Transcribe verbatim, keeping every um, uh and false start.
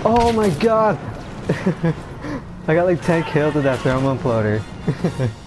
Oh my god! I got like ten kills with that thermal imploder.